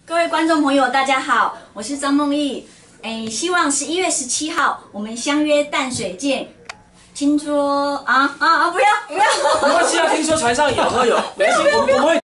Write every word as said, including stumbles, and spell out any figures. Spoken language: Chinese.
各位观众朋友，大家好，我是张梦忆。哎，希望十一月十七号我们相约淡水见。听说啊啊啊！不要不要！ 没关系啊，听说船上有喝有，没关系，我们我们会。